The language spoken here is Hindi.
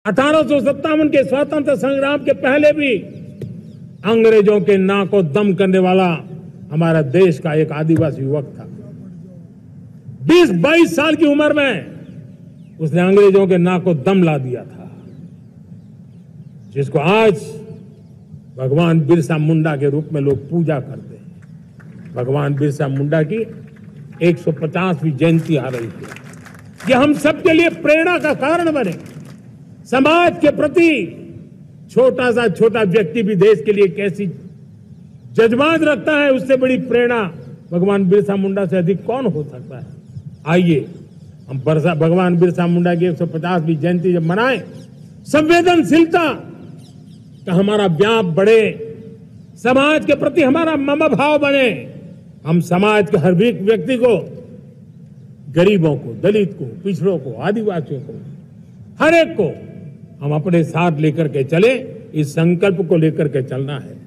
1857 के स्वतंत्र संग्राम के पहले भी अंग्रेजों के नाक को दम करने वाला हमारा देश का एक आदिवासी युवक था। 20-22 साल की उम्र में उसने अंग्रेजों के नाक को दम ला दिया था, जिसको आज भगवान बिरसा मुंडा के रूप में लोग पूजा करते हैं। भगवान बिरसा मुंडा की 150वीं जयंती आ रही है। ये हम सबके लिए प्रेरणा का कारण बने। समाज के प्रति छोटा सा छोटा व्यक्ति भी देश के लिए कैसी जज्बात रखता है, उससे बड़ी प्रेरणा भगवान बिरसा मुंडा से अधिक कौन हो सकता है। आइए हम भगवान बिरसा मुंडा की 150वीं जयंती जब मनाएं, संवेदनशीलता का हमारा व्याप बढ़े, समाज के प्रति हमारा ममभाव बने। हम समाज के हर एक व्यक्ति को, गरीबों को, दलित को, पिछड़ों को, आदिवासियों को, हर एक को हम अपने साथ लेकर के चले। इस संकल्प को लेकर के चलना है।